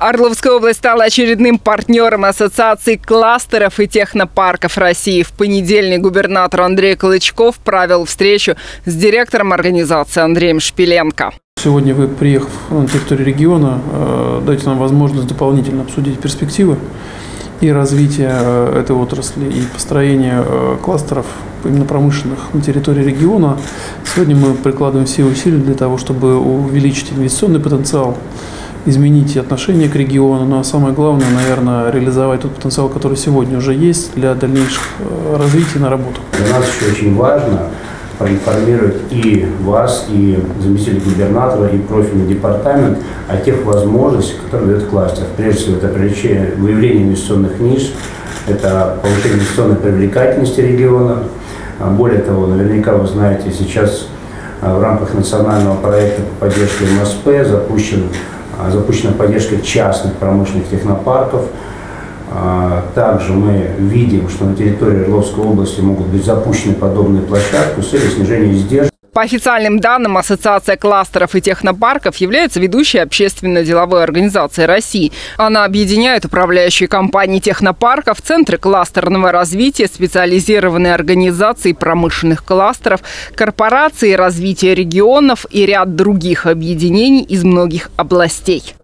Орловская область стала очередным партнером Ассоциации кластеров и технопарков России. В понедельник губернатор Андрей Клычков провел встречу с директором организации Андреем Шпиленко. Сегодня вы, приехав на территорию региона, даете нам возможность дополнительно обсудить перспективы и развитие этой отрасли, и построение кластеров именно промышленных на территории региона. Сегодня мы прикладываем все усилия для того, чтобы увеличить инвестиционный потенциал, изменить отношение к региону, но самое главное, наверное, реализовать тот потенциал, который сегодня уже есть для дальнейшего развития на работу. Для нас еще очень важно проинформировать и вас, и заместителя губернатора, и профильный департамент о тех возможностях, которые дает кластер. Прежде всего, это выявление инвестиционных ниш, это повышение инвестиционной привлекательности региона. Более того, наверняка вы знаете, сейчас в рамках национального проекта по поддержке МСП запущена поддержка частных промышленных технопарков. Также мы видим, что на территории Орловской области могут быть запущены подобные площадки с целью снижения издержек. По официальным данным, Ассоциация кластеров и технопарков является ведущей общественно-деловой организацией России. Она объединяет управляющие компании технопарков, центры кластерного развития, специализированные организации промышленных кластеров, корпорации развития регионов и ряд других объединений из многих областей.